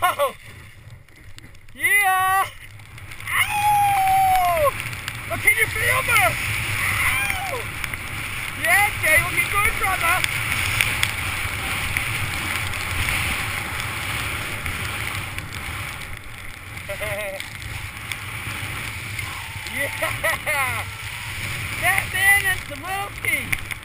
go! Yeah! Ow! Oh, can you feel me? Ow! Yeah, Jay, looking good, brother. Yeah! That man is the rookie!